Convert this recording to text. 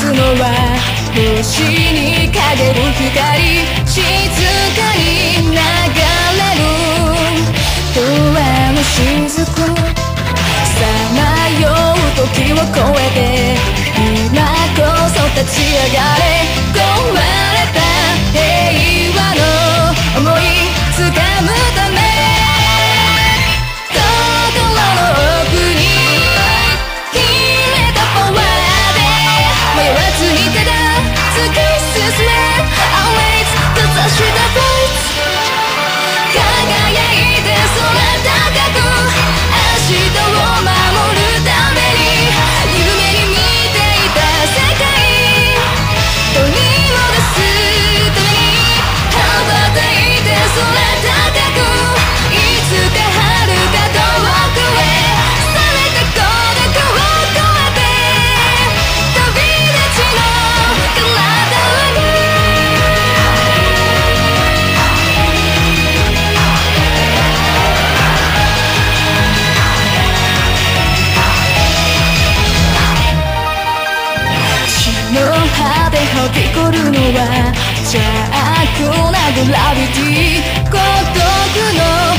つのは星に陰る光、静かに流れる永遠の雫、さまよう時を超えて今こそ立ち上がれ、壊れた平和の想い掴むため、心の奥に秘めたパワーで迷わずにただ突き進め Always 閉ざした Voice 輝いて空高く明日を守るために夢に見ていた世界取り戻すために羽ばたいて空高く、いつか遥か遠くへ冷めた孤独を越えて旅立ちの体に地の果てはびこるのは邪悪なグラビティ、孤独の